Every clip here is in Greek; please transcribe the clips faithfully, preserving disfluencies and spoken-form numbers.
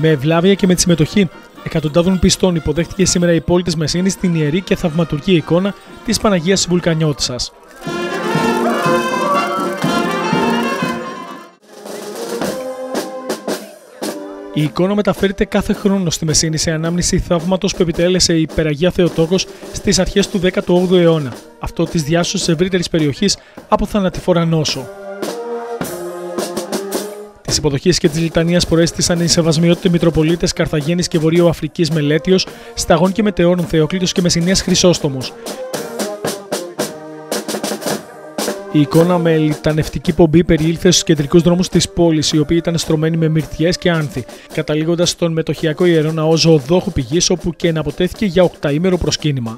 Με ευλάβεια και με τη συμμετοχή εκατοντάδων πιστών υποδέχτηκε σήμερα η πόλη της Μεσίνης την ιερή και θαυματουργή εικόνα της Παναγίας Βουλκανιώτισσας. Η εικόνα μεταφέρεται κάθε χρόνο στη Μεσίνη σε ανάμνηση θαύματος που επιτέλεσε η Υπεραγία Θεοτόκος στις αρχές του δέκατου όγδοου αιώνα, αυτό της διάσωσης ευρύτερης περιοχής από θανατηφόρα νόσο. Τις υποδοχές και της λιτανίας προέστησαν οι σεβασμιότητες Μητροπολίτες Καρθαγένης και Βορείου Αφρικής Μελέτιος, Σταγών και Μετεώρων Θεόκλητος και Μεσσηνίας Χρυσόστομος. Η εικόνα με λιτανευτική πομπή περιήλθε στους κεντρικούς δρόμους της πόλης, οι οποίοι ήταν στρωμένοι με μυρτιές και άνθη, καταλήγοντας στον μετοχιακό ιερό ναό Ζωοδόχου Πηγής, όπου και εναποτέθηκε για οκταήμερο προσκύνημα.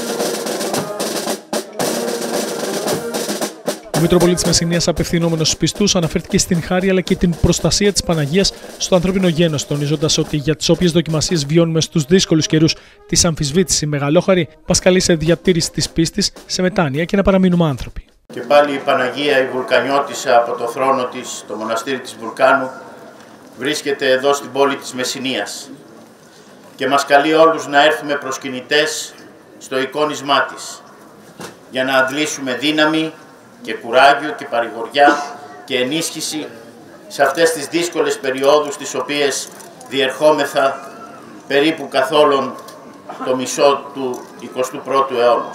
Ο Μητροπολίτης Μεσσηνίας, απευθυνόμενος στους πιστούς, αναφέρθηκε στην χάρη αλλά και την προστασία της Παναγίας στο ανθρώπινο γένος, τονίζοντας ότι για τις όποιες δοκιμασίες βιώνουμε στους δύσκολους καιρούς της αμφισβήτηση μεγαλόχαρη, μας καλεί σε διατήρηση της πίστης, σε μετάνοια και να παραμείνουμε άνθρωποι. Και πάλι η Παναγία η Βουλκανιώτισσα από το θρόνο της, το μοναστήρι της Βουλκάνου, βρίσκεται εδώ στην πόλη της Μεσσηνίας και μας καλεί όλους να έρθουμε προσκυνητές στο εικόνισμά της για να αντλήσουμε δύναμη και κουράγιο και παρηγοριά και ενίσχυση σε αυτές τις δύσκολες περιόδους τις οποίες διερχόμεθα περίπου καθόλου το μισό του εικοστού πρώτου αιώνα.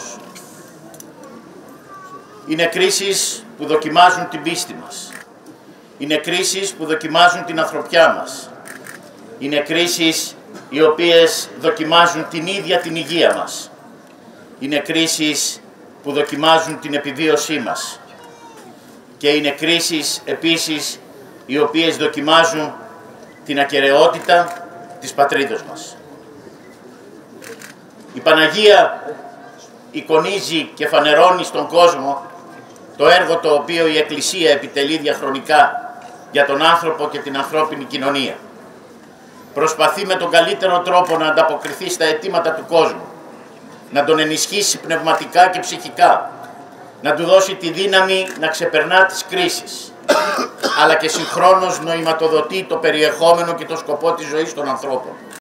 Είναι κρίσεις που δοκιμάζουν την πίστη μας. Είναι κρίσεις που δοκιμάζουν την ανθρωπιά μας. Είναι κρίσεις οι οποίες δοκιμάζουν την ίδια την υγεία μας. Είναι κρίσεις που δοκιμάζουν την επιβίωσή μας. Και είναι κρίσεις επίσης οι οποίες δοκιμάζουν την ακεραιότητα της πατρίδος μας. Η Παναγία εικονίζει και φανερώνει στον κόσμο το έργο το οποίο η Εκκλησία επιτελεί διαχρονικά για τον άνθρωπο και την ανθρώπινη κοινωνία. Προσπαθεί με τον καλύτερο τρόπο να ανταποκριθεί στα αιτήματα του κόσμου, να τον ενισχύσει πνευματικά και ψυχικά, να του δώσει τη δύναμη να ξεπερνά τις κρίσεις, αλλά και συγχρόνως νοηματοδοτεί το περιεχόμενο και το σκοπό της ζωής των ανθρώπων.